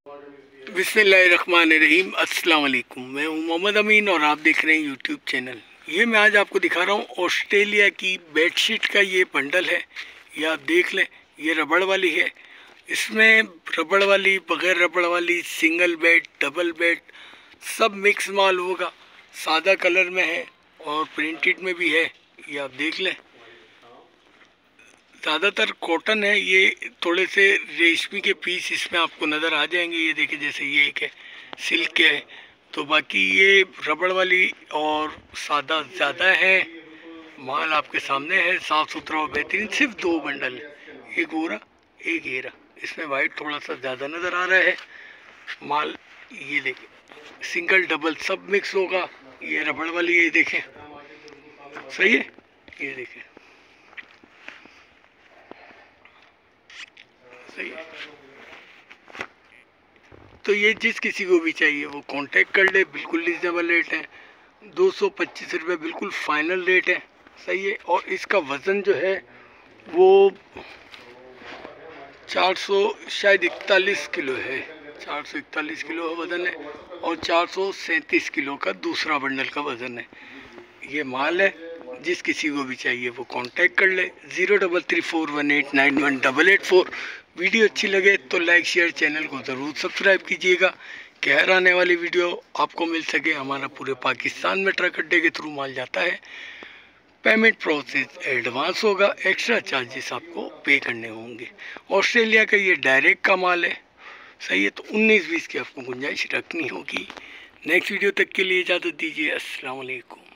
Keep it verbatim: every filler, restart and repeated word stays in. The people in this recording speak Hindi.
बिस्मिल्लाहिर्रहमानिर्रहीम, अस्सलाम वालेकुम। मैं हूं मोहम्मद अमीन और आप देख रहे हैं यूट्यूब चैनल। ये मैं आज आपको दिखा रहा हूं ऑस्ट्रेलिया की बेडशीट का ये बंडल है। ये आप देख लें, ये रबड़ वाली है। इसमें रबड़ वाली, बगैर रबड़ वाली, सिंगल बेड, डबल बेड, सब मिक्स माल होगा। सादा कलर में है और प्रिंटेड में भी है। ये आप देख लें, ज़्यादातर कॉटन है। ये थोड़े से रेशमी के पीस इसमें आपको नज़र आ जाएंगे। ये देखिए, जैसे ये एक है सिल्क के है, तो बाकी ये रबड़ वाली और सादा ज़्यादा है। माल आपके सामने है, साफ़ सुथरा और बेहतरीन। सिर्फ दो बंडल है, एक गोरा एक घेरा। इसमें वाइट थोड़ा सा ज़्यादा नज़र आ रहा है। माल ये देखिए, सिंगल डबल सब मिक्स होगा। ये रबड़ वाली है, ये देखें, सही है। ये देखें, सही है। तो ये जिस किसी को भी चाहिए वो कांटेक्ट कर ले। बिल्कुल रिजनेबल रेट है, दो सौ पच्चीस रुपये बिल्कुल फाइनल रेट है, सही है। और इसका वज़न जो है वो चार सौ शायद इकतालीस किलो है। चार सौ इकतालीस किलो वज़न है और चार सौ सैंतीस किलो का दूसरा बंडल का वज़न है। ये माल है, जिस किसी को भी चाहिए वो कांटेक्ट कर ले। Zero double three four one eight nine one double eight four. Video अच्छी लगे तो लाइक शेयर, चैनल को ज़रूर सब्सक्राइब कीजिएगा कि हर आने वाली वीडियो आपको मिल सके। हमारा पूरे पाकिस्तान में ट्रक अड्डे के थ्रू माल जाता है। पेमेंट प्रोसेस एडवांस होगा, एक्स्ट्रा चार्जेस आपको पे करने होंगे। ऑस्ट्रेलिया का ये डायरेक्ट का माल है, सही है। तो उन्नीस बीस की आपको गुंजाइश रखनी होगी। नेक्स्ट वीडियो तक के लिए इजाज़त दीजिए। अस्सलाम वालेकुम।